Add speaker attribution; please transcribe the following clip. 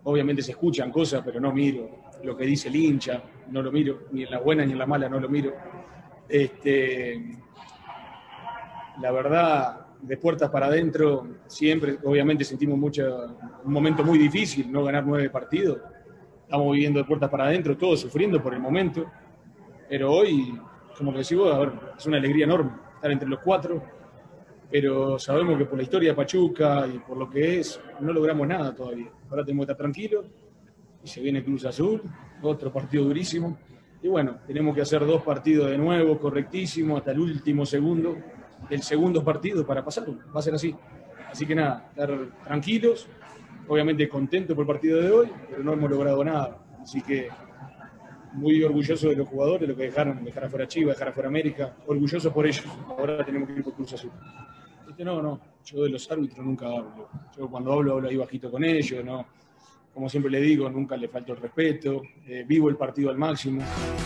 Speaker 1: obviamente se escuchan cosas, pero no miro lo que dice el hincha, no lo miro, ni en la buena ni en la mala no lo miro. La verdad, de puertas para adentro, siempre, obviamente sentimos un momento muy difícil, no ganar 9 partidos. Estamos viviendo de puertas para adentro, todos sufriendo por el momento. Pero hoy, como que decís vos, a ver, es una alegría enorme estar entre los 4. Pero sabemos que por la historia de Pachuca y por lo que es, no logramos nada todavía. Ahora tenemos que estar tranquilos y se viene Cruz Azul, otro partido durísimo. Y bueno, tenemos que hacer 2 partidos de nuevo, correctísimo, hasta el último segundo del segundo partido para pasarlo. Va a ser así. Así que nada, estar tranquilos, obviamente contentos por el partido de hoy, pero no hemos logrado nada. Así que muy orgulloso de los jugadores, lo que dejar afuera Chivas, dejar afuera América, orgulloso por ellos. Ahora tenemos que ir por Cruz Azul. No, yo de los árbitros nunca hablo. Yo cuando hablo ahí bajito con ellos, no. Como siempre le digo, nunca le falto el respeto, vivo el partido al máximo.